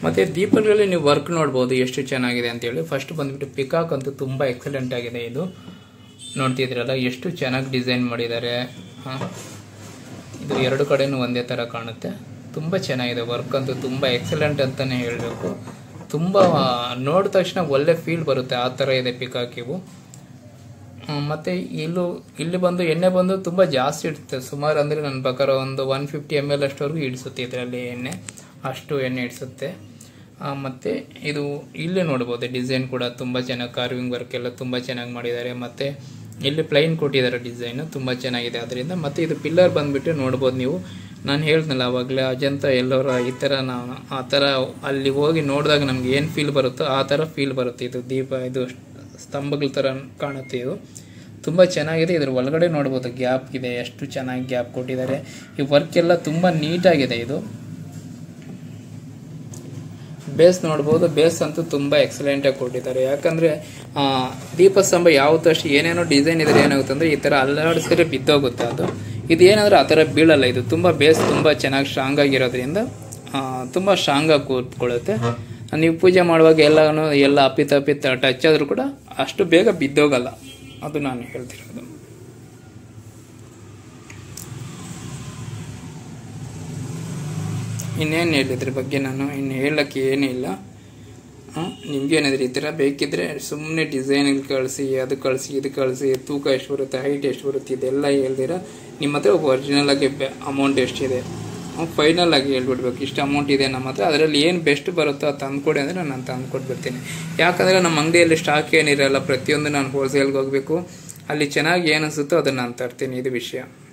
ಮತ್ತು ದೀಪಗಳಲ್ಲಿ ನೀವು ವರ್ಕ್ ನೋಡ್ಬೋದು ಎಷ್ಟು ಚೆನ್ನಾಗಿದೆ ಅಂತೇಳಿ. ಫಸ್ಟ್ ಬಂದ್ಬಿಟ್ಟು ಪಿಕಾಕ್ ಅಂತೂ ತುಂಬ ಎಕ್ಸಲೆಂಟ್ ಆಗಿದೆ. ಇದು ನೋಡ್ತಿದ್ರಲ್ಲ ಎಷ್ಟು ಚೆನ್ನಾಗಿ ಡಿಸೈನ್ ಮಾಡಿದ್ದಾರೆ. ಇದು ಎರಡು ಕಡೆನೂ ಒಂದೇ ಥರ ಕಾಣುತ್ತೆ. ತುಂಬ ಚೆನ್ನಾಗಿದೆ ವರ್ಕ್ ಅಂತೂ ತುಂಬ ಎಕ್ಸಲೆಂಟ್ ಅಂತಲೇ ಹೇಳಬೇಕು. ತುಂಬ ನೋಡಿದ ತಕ್ಷಣ ಒಳ್ಳೆ ಫೀಲ್ ಬರುತ್ತೆ, ಆ ಥರ ಇದೆ ಪಿಕಾಕ್ ಇವು. ಮತ್ತು ಇಲ್ಲಿ ಬಂದು ಎಣ್ಣೆ ಬಂದು ತುಂಬ ಜಾಸ್ತಿ ಇಡುತ್ತೆ. ಸುಮಾರು ಅಂದರೆ ನನ್ನ ಪ್ರಕಾರ ಒಂದು 150 ml ಅಷ್ಟವರೆಗೂ ಇಡಿಸುತ್ತೆ ಇದರಲ್ಲಿ ಎಣ್ಣೆ, ಅಷ್ಟು ಎಣ್ಣೆ ಇಡಿಸುತ್ತೆ. ಮತ್ತು ಇದು ಇಲ್ಲೇ ನೋಡ್ಬೋದು ಡಿಸೈನ್ ಕೂಡ ತುಂಬ ಚೆನ್ನಾಗಿ, ಕಾರ್ವಿಂಗ್ ವರ್ಕ್ ಎಲ್ಲ ತುಂಬ ಚೆನ್ನಾಗಿ ಮಾಡಿದ್ದಾರೆ. ಮತ್ತು ಇಲ್ಲಿ ಪ್ಲೈನ್ ಕೊಟ್ಟಿದ್ದಾರೆ ಡಿಸೈನು, ತುಂಬ ಚೆನ್ನಾಗಿದೆ ಅದರಿಂದ. ಮತ್ತು ಇದು ಪಿಲ್ಲರ್ ಬಂದುಬಿಟ್ಟು ನೋಡ್ಬೋದು ನೀವು, ನಾನು ಹೇಳ್ದನಲ್ಲ ಆವಾಗಲೇ ಅಜಂತ ಎಲ್ಲರ ಈ ಥರ ಆ ಥರ ಅಲ್ಲಿ ಹೋಗಿ ನೋಡಿದಾಗ ನಮ್ಗೆ ಏನು ಫೀಲ್ ಬರುತ್ತೋ ಆ ಥರ ಫೀಲ್ ಬರುತ್ತೆ. ಇದು ಇದು ಸ್ತಂಭಗಳ ಥರ ಕಾಣುತ್ತೆ. ಇದು ತುಂಬ ಚೆನ್ನಾಗಿದೆ. ಇದ್ರ ಒಳಗಡೆ ನೋಡ್ಬೋದು ಗ್ಯಾಪ್ ಇದೆ, ಎಷ್ಟು ಚೆನ್ನಾಗಿ ಗ್ಯಾಪ್ ಕೊಟ್ಟಿದ್ದಾರೆ. ಈ ವರ್ಕ್ ಎಲ್ಲ ತುಂಬ ನೀಟಾಗಿದೆ. ಇದು ಬೇಸ್ ನೋಡ್ಬೋದು, ಬೇಸ್ ಅಂತೂ ತುಂಬ ಎಕ್ಸಲೆಂಟಾಗಿ ಕೊಟ್ಟಿದ್ದಾರೆ. ಯಾಕಂದರೆ ದೀಪಸ್ತಂಭ ಯಾವತ್ತಷ್ಟು ಏನೇನೋ ಡಿಸೈನ್ ಇದ್ರೆ ಏನಾಗುತ್ತೆ ಅಂದರೆ ಈ ಥರ ಅಲ್ಲಾಡಿಸಿದ್ರೆ ಬಿದ್ದೋಗುತ್ತೆ. ಅದು ಇದು ಏನಂದ್ರೆ ಆ ಥರ ಬೀಳಲ್ಲ. ಇದು ತುಂಬ ಬೇಸ್ ತುಂಬ ಚೆನ್ನಾಗಿ ಸ್ಟ್ರಾಂಗ್ ಆಗಿರೋದ್ರಿಂದ ತುಂಬ ಸ್ಟ್ರಾಂಗಾಗಿ ಕೂತ್ಕೊಳ್ಳುತ್ತೆ. ನೀವು ಪೂಜೆ ಮಾಡುವಾಗ ಎಲ್ಲ ಅಪ್ಪಿತ ಟಚ್ ಆದರೂ ಕೂಡ ಅಷ್ಟು ಬೇಗ ಬಿದ್ದೋಗಲ್ಲ. ಅದು ನಾನು ಹೇಳ್ತಿರೋದು. ಇನ್ನೇನು ಹೇಳಿದ್ರ ಬಗ್ಗೆ ನಾನು ಇನ್ನು ಹೇಳಕ್ಕೆ ಏನೂ ಇಲ್ಲ. ನಿಮ್ಗೇನಿದ್ರೆ ಈ ಥರ ಬೇಕಿದ್ರೆ ಸುಮ್ಮನೆ ಡಿಸೈನ್ಗಳು ಕಳಿಸಿ, ಅದು ಕಳಿಸಿ, ಇದು ಕಳಿಸಿ, ತೂಕ ಎಷ್ಟು ಬರುತ್ತೆ, ಹೈಟ್ ಎಷ್ಟು ಬರುತ್ತೆ ಇದೆಲ್ಲ ಹೇಳ್ದಿರ ನಿಮ್ಮ ಹತ್ರ ಒರಿಜಿನಲ್ ಆಗಿ ಅಮೌಂಟ್ ಎಷ್ಟಿದೆ ಫೈನಲ್ ಆಗಿ ಹೇಳ್ಬಿಡ್ಬೇಕು. ಇಷ್ಟು ಅಮೌಂಟ್ ಇದೆ ನಮ್ಮ ಹತ್ರ, ಅದರಲ್ಲಿ ಏನು ಬೆಸ್ಟ್ ಬರುತ್ತೋ ಅದು ತಂದುಕೊಡಿ ಅಂದರೆ ನಾನು ತಂದುಕೊಟ್ಬಿಡ್ತೀನಿ. ಯಾಕಂದರೆ ನಮ್ಮ ಅಂಗಡಿಯಲ್ಲಿ ಸ್ಟಾಕ್ ಏನಿರಲ್ಲ, ಪ್ರತಿಯೊಂದು ನಾನು ಹೋಲ್ಸೇಲ್ಗೆ ಹೋಗಬೇಕು. ಅಲ್ಲಿ ಚೆನ್ನಾಗಿ ಏನು ಅನಿಸುತ್ತೋ ಅದನ್ನು ನಾನು ತರ್ತೀನಿ. ಇದು ವಿಷಯ.